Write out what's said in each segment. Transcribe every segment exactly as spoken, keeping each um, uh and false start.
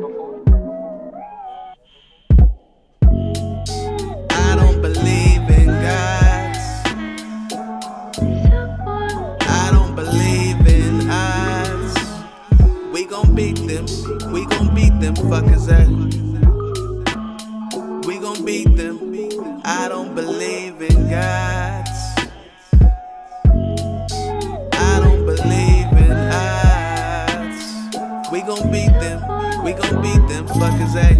I don't believe in gods. I don't believe in odds. We gon' beat them. We gon' beat them fuckers at. We gon' beat them. I don't believe in gods. I don't believe in odds. We gon' beat them. We gon' beat them fuckers at.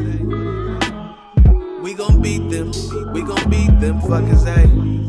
We gon' beat them. We gon' beat them fuckers at.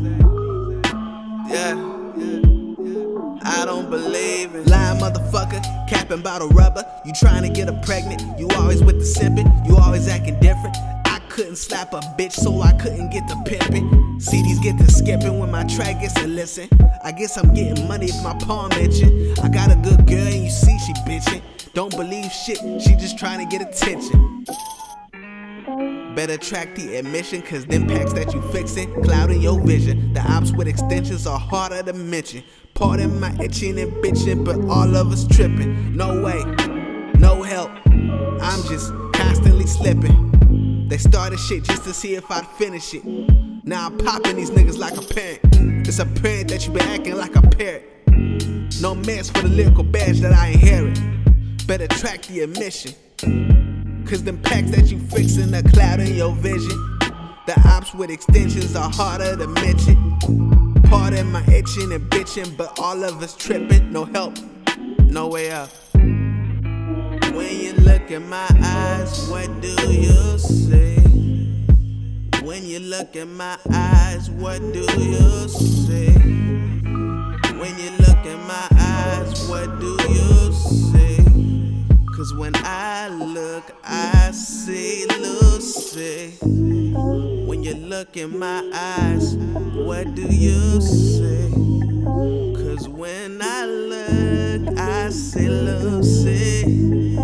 Yeah. I don't believe in lying motherfucker, capping bottle rubber. You trying to get her pregnant, you always with the simping, you always acting different. I couldn't slap a bitch, so I couldn't get the pimping. C Ds get to skipping when my track gets to listen. I guess I'm getting money if my palm itching. I got a good girl and you see she bitching. Don't believe shit, she just trying to get attention. Better track the admission, cause them packs that you fixin' clouding your vision. The ops with extensions are harder to mention. Pardon my itching and bitching, but all of us tripping. No way, no help, I'm just constantly slipping. They started shit just to see if I'd finish it. Now I'm popping these niggas like a parent. It's apparent that you been acting like a parrot. No mess for the lyrical badge that I inherit. Better track the admission, cause them packs that you fixin' are clouding your vision. The ops with extensions are harder to mention. Pardon my itching and bitching, but all of us tripping. No help, no way out. When you look in my eyes, what do you see? When you look in my eyes, what do you see? When you look in my eyes, what do you see? Cause when I look, I see Lucy. When you look in my eyes, what do you see? Cause when I look, I see Lucy.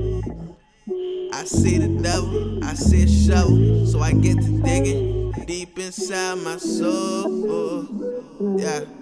I see the devil, I see a shovel, so I get to digging deep inside my soul. Yeah.